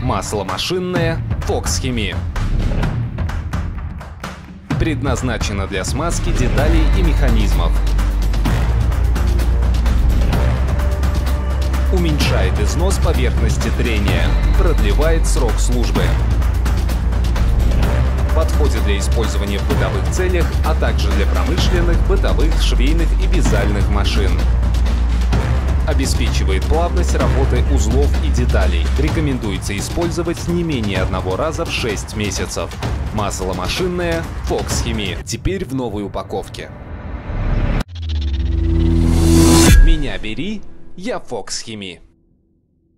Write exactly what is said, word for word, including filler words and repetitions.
Масло машинное Fox Chemie. Предназначено для смазки деталей и механизмов. Уменьшает износ поверхности трения, продлевает срок службы. Подходит для использования в бытовых целях, а также для промышленных, бытовых, швейных и вязальных машин. Обеспечивает плавность работы узлов и деталей. Рекомендуется использовать не менее одного раза в шесть месяцев. Масло машинное Fox Chemie. Теперь в новой упаковке. Меня бери, я Fox Chemie.